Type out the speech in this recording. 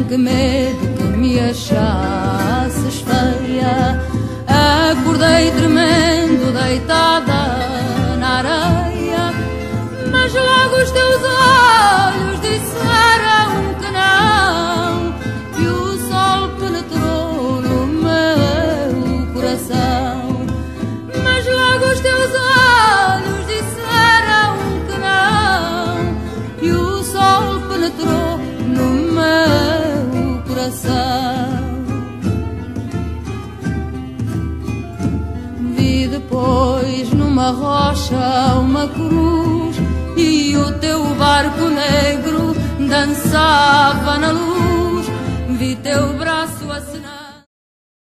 que medo que me achasses feia. Acordei tremendo, deitada na areia, mas logo os teus olhos disseram que não, e o sol penetrou no meu coração. Mas logo os teus olhos disseram que não, e o sol penetrou no meu coração. Vi depois numa rocha uma cruz e o teu barco negro dançar